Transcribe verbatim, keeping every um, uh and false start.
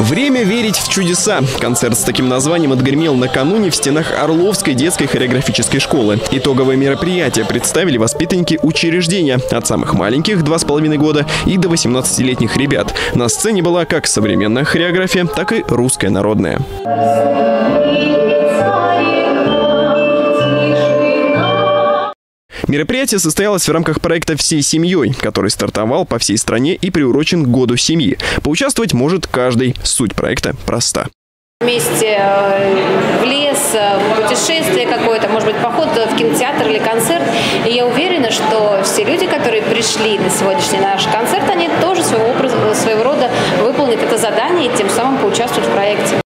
Время верить в чудеса. Концерт с таким названием отгремел накануне в стенах Орловской детской хореографической школы. Итоговое мероприятие представили воспитанники учреждения. От самых маленьких, два с половиной года, и до восемнадцатилетних ребят. На сцене была как современная хореография, так и русская народная. Мероприятие состоялось в рамках проекта «Всей семьей», который стартовал по всей стране и приурочен к Году семьи. Поучаствовать может каждый. Суть проекта проста. Вместе в лес, путешествие какое-то, может быть, поход в кинотеатр или концерт. И я уверена, что все люди, которые пришли на сегодняшний наш концерт, они тоже своего, своего рода выполнят это задание и тем самым поучаствуют в проекте.